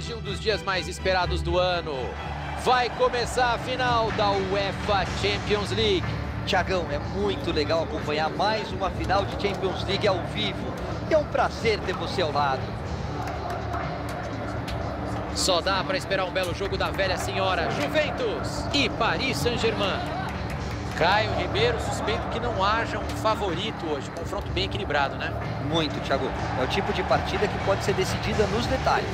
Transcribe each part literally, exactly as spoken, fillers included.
Hoje, um dos dias mais esperados do ano. Vai começar a final da UEFA Champions League. Thiagão, é muito legal acompanhar mais uma final de Champions League ao vivo. É um prazer ter você ao lado. Só dá para esperar um belo jogo da velha senhora Juventus e Paris Saint-Germain. Caio Ribeiro, suspeito que não haja um favorito hoje. Confronto bem equilibrado, né? Muito, Thiago. É o tipo de partida que pode ser decidida nos detalhes.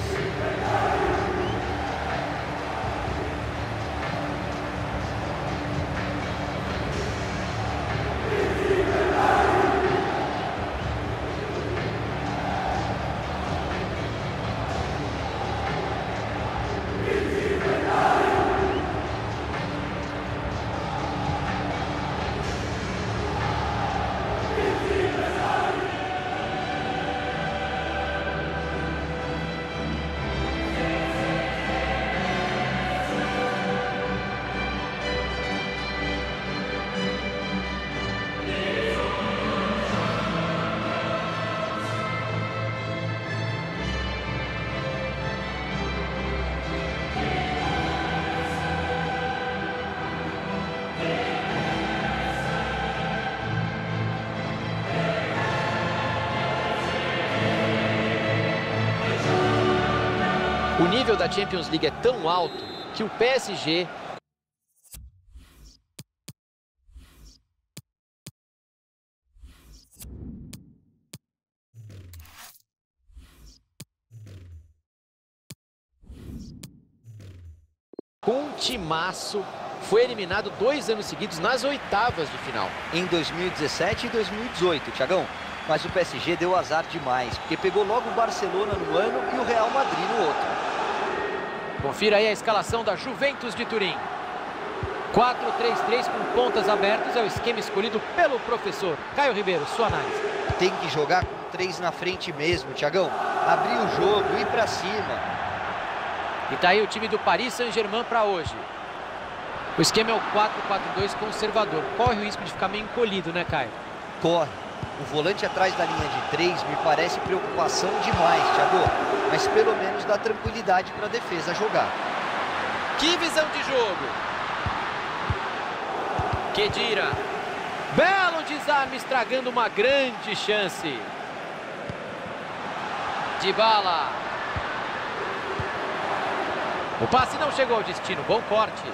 O nível da Champions League é tão alto que o P S G com um timaço foi eliminado dois anos seguidos nas oitavas de final. Em dois mil e dezessete e dois mil e dezoito, Thiagão. Mas o P S G deu azar demais, porque pegou logo o Barcelona no ano e o Real Madrid no outro. Confira aí a escalação da Juventus de Turim. quatro três três com pontas abertas é o esquema escolhido pelo professor. Caio Ribeiro, sua análise. Tem que jogar com três na frente mesmo, Thiagão. Abrir o jogo, ir pra cima. E tá aí o time do Paris Saint-Germain para hoje. O esquema é o quatro quatro dois conservador. Corre o risco de ficar meio encolhido, né, Caio? Corre. O volante atrás da linha de três me parece preocupação demais, Thiago. Mas pelo menos dá tranquilidade para a defesa jogar. Que visão de jogo! Khedira. Belo desarme estragando uma grande chance. Dybala. O passe não chegou ao destino. Bom corte.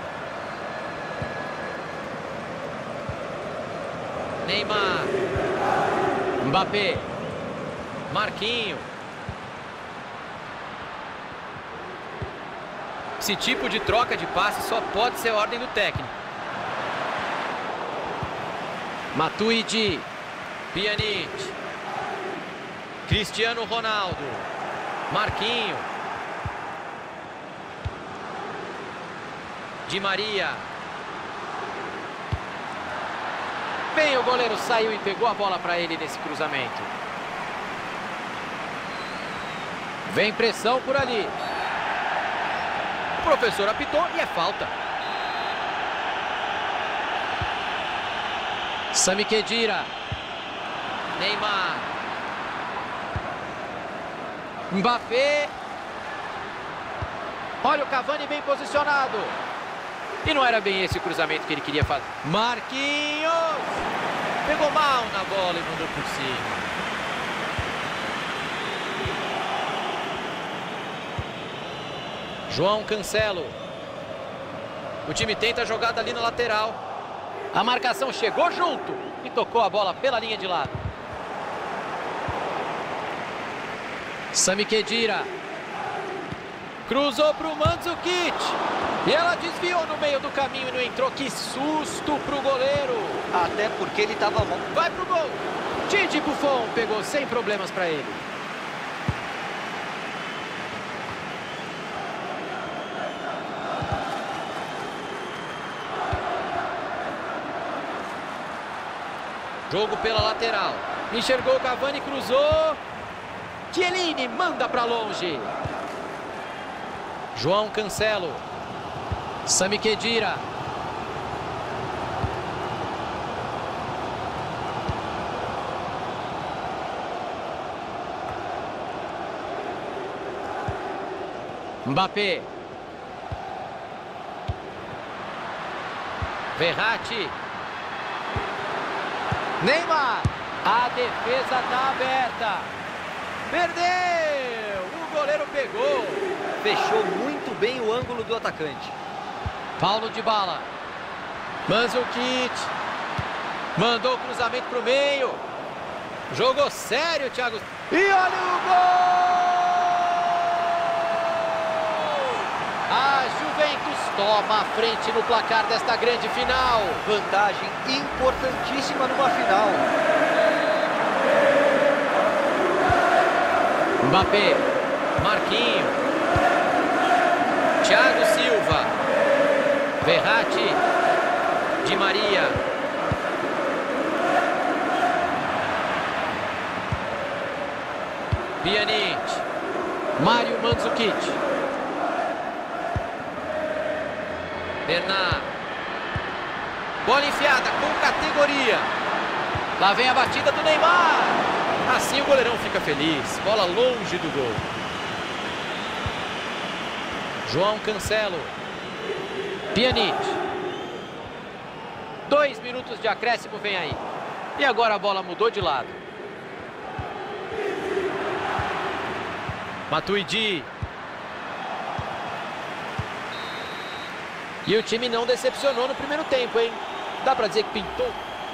Neymar. Mbappé. Marquinho. Esse tipo de troca de passe só pode ser ordem do técnico. Matuidi. Pjanic. Cristiano Ronaldo. Marquinho. Di Maria. Bem, o goleiro saiu e pegou a bola para ele nesse cruzamento. Vem pressão por ali. O professor apitou e é falta. Sami Khedira. Neymar. Mbappé. Olha o Cavani bem posicionado. E não era bem esse o cruzamento que ele queria fazer. Marquinhos. Pegou mal na bola e mandou por cima. João Cancelo. O time tenta a jogada ali na lateral. A marcação chegou junto e tocou a bola pela linha de lado. Sami Khedira. Cruzou para o Mandzukic. E ela desviou no meio do caminho e não entrou. Que susto para o goleiro. Até porque ele estava mal. Vai pro gol. Didi Buffon pegou sem problemas para ele. Jogo pela lateral. Enxergou o Cavani, cruzou. Chiellini manda para longe. João Cancelo. Sami Khedira. Mbappé. Verratti. Neymar. A defesa está aberta. Perdeu. O goleiro pegou. Fechou muito bem o ângulo do atacante. Paulo Dybala. Mandzukic. Mandou o cruzamento para o meio. Jogou sério, Thiago. E olha o gol! A Juventus toma a frente no placar desta grande final. Vantagem importantíssima numa final. Mbappé. Marquinho. Thiago Silva. Verratti. Di Maria. Pjanic. Mário Mandzukic. Bernard. Bola enfiada com categoria. Lá vem a batida do Neymar. Assim o goleirão fica feliz. Bola longe do gol. João Cancelo. Pjanic. Dois minutos de acréscimo vem aí. E agora a bola mudou de lado. Matuidi. E o time não decepcionou no primeiro tempo, hein? Dá pra dizer que pintou.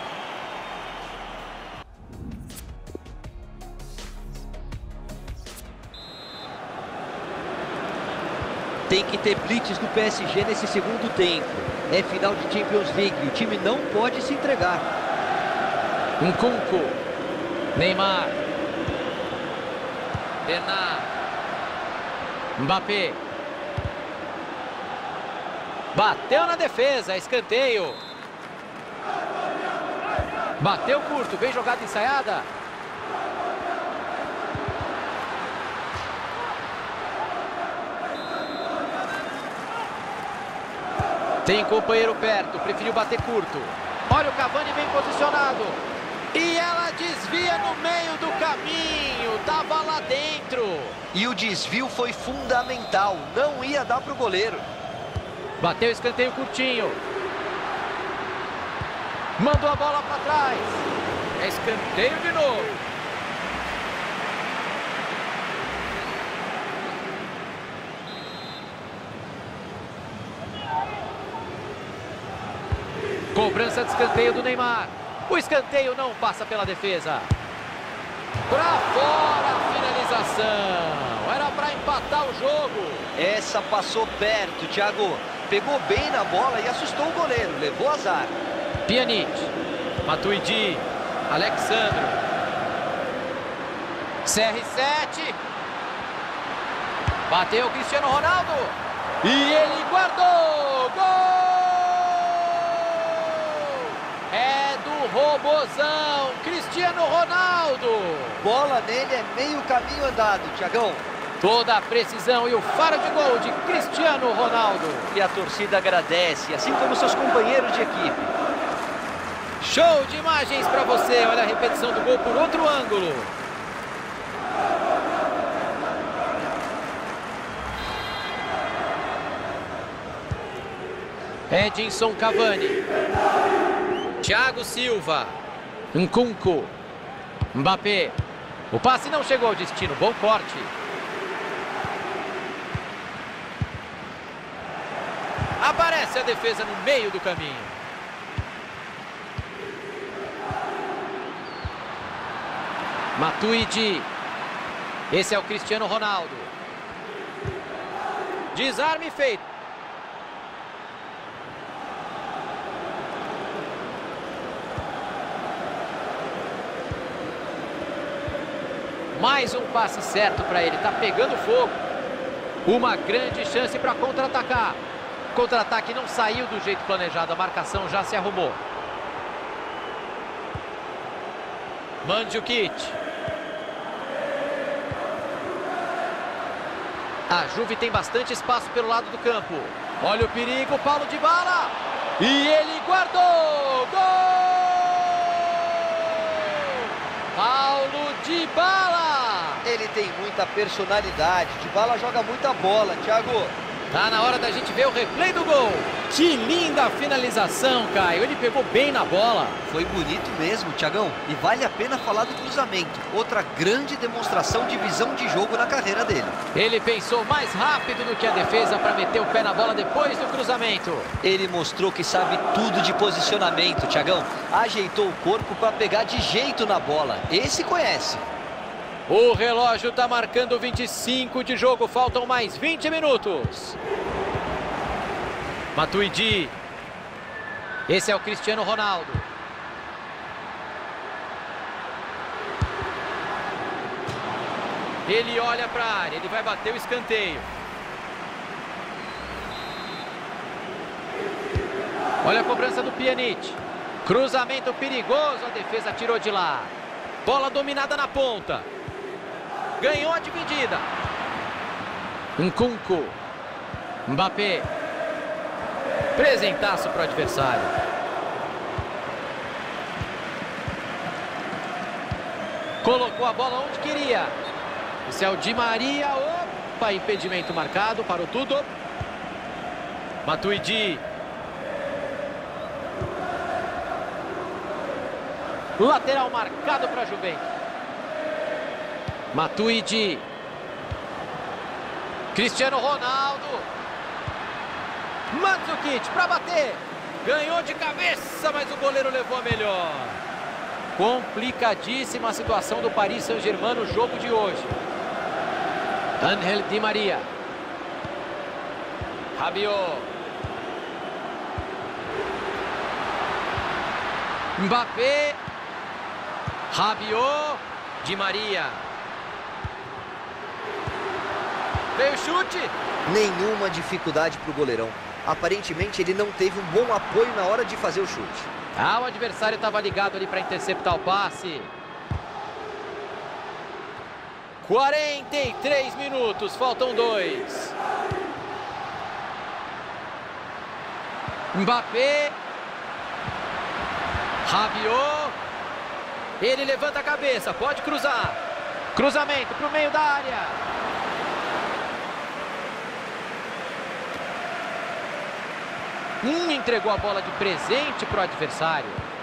Tem que ter blitz do P S G nesse segundo tempo. É final de Champions League. O time não pode se entregar. Nkunku. Neymar. Bernard. Mbappé. Bateu na defesa, escanteio. Bateu curto, vem jogada ensaiada. Tem companheiro perto, preferiu bater curto. Olha o Cavani bem posicionado. E ela desvia no meio do caminho, tava lá dentro. E o desvio foi fundamental, não ia dar pro goleiro. Bateu escanteio curtinho. Mandou a bola para trás. É escanteio de novo. Cobrança de escanteio do Neymar. O escanteio não passa pela defesa. Pra fora a finalização. Era para empatar o jogo. Essa passou perto, Thiago. Pegou bem na bola e assustou o goleiro. Levou azar. Pjanic. Matuidi. Alexandro. C R sete. Bateu o Cristiano Ronaldo. E ele guardou. Gol! É do robozão, Cristiano Ronaldo. Bola nele é meio caminho andado, Thiagão. Toda a precisão e o faro de gol de Cristiano Ronaldo. E a torcida agradece, assim como seus companheiros de equipe. Show de imagens para você. Olha a repetição do gol por outro ângulo. Edinson Cavani. Thiago Silva. Nkunku. Mbappé. O passe não chegou ao destino. Bom corte. Aparece a defesa no meio do caminho. Matuidi. Esse é o Cristiano Ronaldo. Desarme feito. Mais um passe certo para ele. Tá pegando fogo. Uma grande chance para contra-atacar. Contra-ataque não saiu do jeito planejado. A marcação já se arrumou. Mandzukic. A Juve tem bastante espaço pelo lado do campo. Olha o perigo, Paulo Dybala. E ele guardou. Gol! Paulo Dybala. Ele tem muita personalidade. Dybala joga muita bola, Thiago. Tá na hora da gente ver o replay do gol. Que linda finalização, Caio. Ele pegou bem na bola. Foi bonito mesmo, Thiagão. E vale a pena falar do cruzamento. Outra grande demonstração de visão de jogo na carreira dele. Ele pensou mais rápido do que a defesa para meter o pé na bola depois do cruzamento. Ele mostrou que sabe tudo de posicionamento, Thiagão. Ajeitou o corpo para pegar de jeito na bola. Esse conhece. O relógio está marcando vinte e cinco de jogo, faltam mais vinte minutos. Matuidi. Esse é o Cristiano Ronaldo. Ele olha para a área, ele vai bater o escanteio. Olha a cobrança do Pjanic. Cruzamento perigoso, a defesa tirou de lá. Bola dominada na ponta. Ganhou a dividida. Nkunku. Mbappé. Presentaço para o adversário. Colocou a bola onde queria. Esse é o Di Maria. Opa, impedimento marcado. Parou tudo. Matuidi. Lateral marcado para a Juventus. Matuidi. Cristiano Ronaldo. Mandzukic para bater. Ganhou de cabeça, mas o goleiro levou a melhor. Complicadíssima a situação do Paris Saint-Germain no jogo de hoje. Ángel Di Maria. Rabiot. Mbappé. Rabiot. Di Maria. Veio o chute. Nenhuma dificuldade para o goleirão. Aparentemente ele não teve um bom apoio na hora de fazer o chute. Ah, o adversário estava ligado ali para interceptar o passe. quarenta e três minutos, faltam dois. Mbappé. Rabiot. Ele levanta a cabeça, pode cruzar. Cruzamento para o meio da área. Hum, entregou a bola de presente para o adversário.